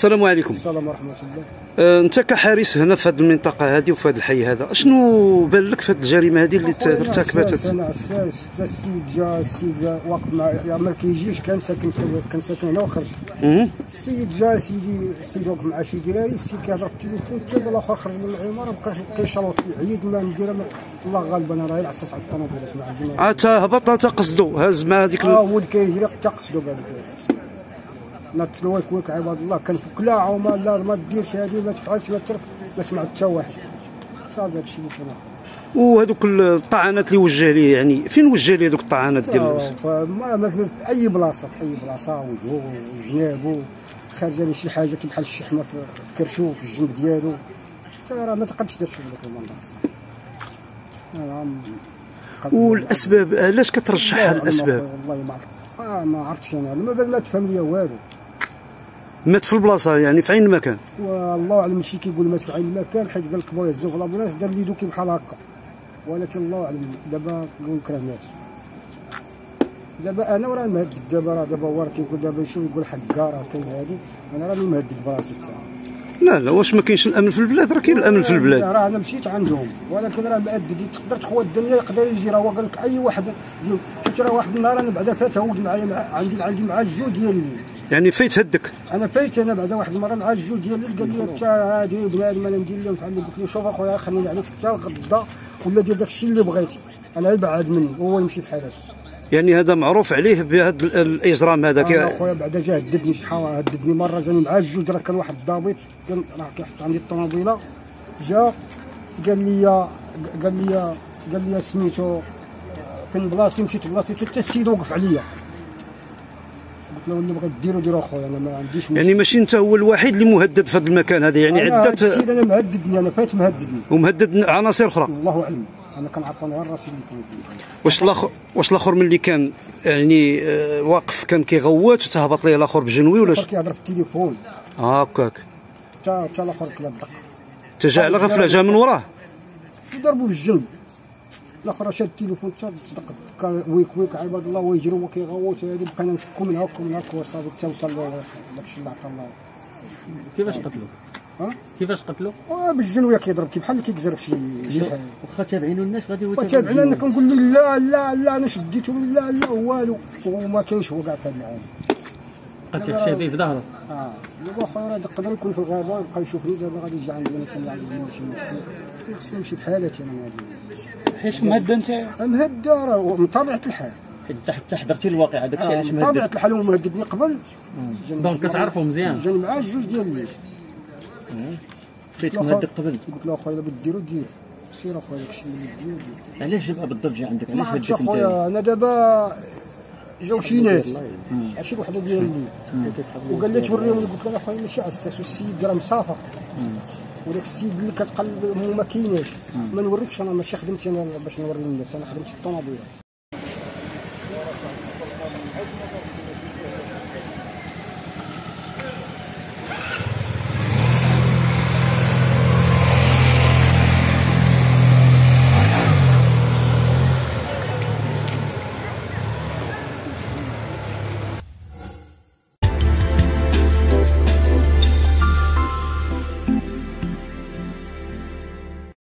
السلام عليكم. السلام ورحمة الله. انت كحارس هنا في هذه المنطقه هذه وفي هذا الحي هذا، اشنو بان لك في هذه الجريمه هذه اللي ارتكبت؟ انا عساس، حتى السيد جا واقف معايا ما كيجيش، كان ساكن هنا وخرج. السيد جا السيد واقف مع شي دراري، السيد كيهضر في التليفون حتى الاخر خرج من العماره بقى كيشلوط عيد ما ندير الله غالب. انا راه العساس على الطوموبيلات ما عندي. تا هبط تا قصدو هز مع هذيك ولد كيجري حتى قصدو بهذيك. لا تلويك ويك عباد الله، كان في كلاعه وما لا ما ديرش هذه ما تفعلش ما ترك، ما سمعت حتى واحد. صافي هادشي اللي كان. وهذوك الطعنات اللي وجه ليه، يعني فين وجه ليه هذوك الطعنات ديال ما في اي بلاصه، في اي بلاصه وجهو وجنابو خارجه لي شي حاجه بحال الشحمه في كرشو في الجنب ديالو، حتى راه ما تقدش دير شي داك المنظر. والاسباب علاش كترشحها الاسباب؟ والله ما عرفت. ما عرفتش انا ما تفهم ليا والو. مات في البلاصه يعني في عين المكان؟ والله اعلم. شي كيقول مات في عين المكان حيت قال لك بغا يهزو في لابلاص دار ليدو كي بحال هكا، ولكن الله اعلم. دابا نقول لك راه مات. دابا انا وراه مهدد. دابا هو راه كيقول دابا يشوف يقول حقا راه كاين هادي، انا راني مهدد براسي حتى. لا واش ما كاينش الامن في البلاد؟ راه كاين الامن في البلاد. راه انا مشيت عندهم ولكن راه مهدد. تقدر تخوى الدنيا يقدر يجي. راه هو قال لك اي واحد زين. قلت راه واحد النهار انا بعدا فات هود معايا عندي مع الجو ديال الليل. يعني فايت هدك؟ انا فايت. انا بعدا واحد المره مع الجو ديال الليل قال لي انت هادي بنادم انا ندير لهم بحال. قلت له شوف اخويا خليني عليك حتى غدا ولا دير داك الشيء اللي بغيتي، انا بعاد مني وهو يمشي بحال هكا. يعني هذا معروف عليه بهذا الاجرام هذا. انا اخويا بعدا جا هددني شحال هددني مره. جاني مع الجوج راه كان واحد الضابط كان راه كيحط عندي الطوموبيله. جا قال لي سميتو فين بلاصتي. مشيت لبلاصتي حتى السيد وقف عليا. قلت له اللي بغيت ديرو اخويا انا ما عنديش مشكل. يعني ماشي انت هو الوحيد اللي مهدد في هذا المكان هذا؟ يعني عدة السيد انا مهددني. انا فايت مهددني ومهدد عناصر اخرى الله اعلم. انا كنعطوني غير راسي اللي كان. واش الاخر ملي كان يعني واقف كان كيغوت وتهبط ليه الاخر بجنوي ولا كيهضر في التليفون هكاك؟ حتى الاخر كلا الدق تجا على غفله جا من وراه ضربوا بالجنب. الاخر شاد التليفون حتى صدق ويك عباد الله ويجري وهو كيغوت. هذه بقينا نفكوا من هكا وصافي حتى وصل داكشي اللي عطا الله. كيفاش قتلوه؟ كيفاش قتلوه؟ بالجنويه كيضرب بحال اللي كيكزر في شي حاجه. واخا تابعينو الناس غادي هو تابعنا. انا كنقول له لا انا شديته لا والو وما كاينش هو كاع في هذا العالم. بقى تيحشى فيه في ظهره. دابا اخويا يقدر يكون في الغابه ويبقى يشوفني. دابا غادي يجي عندي انا كنلعب شي مشكل. خصني نمشي بحالاتي انا هادي. حيت مهدى انت؟ مهدى راه من طبيعه الحال. حتى حضرتي الواقعه داكشي علاش مهدد؟ طبيعه الحال. هو مهددني قبل. دونك كتعرفوا مزيان. جاني معاه الجوج ديال الليل. فايت مهدد قبل. قلت له اخويا الا بغيت ديرو دير. سير اخويا داكشي اللي دير. علاش جا بالضبط جا عندك؟ علاش هدك انت؟ انا دابا جاو شي ناس شي وحده ديال الليل وقال لي توريهم. قلت له اخويا ماشي عساس والسيد راه مسافر وداك السيد اللي كتقلب ما كايناش. ما نوريكش انا ماشي خدمتي انا باش نوري الناس. انا خدمتي الطوموبيله.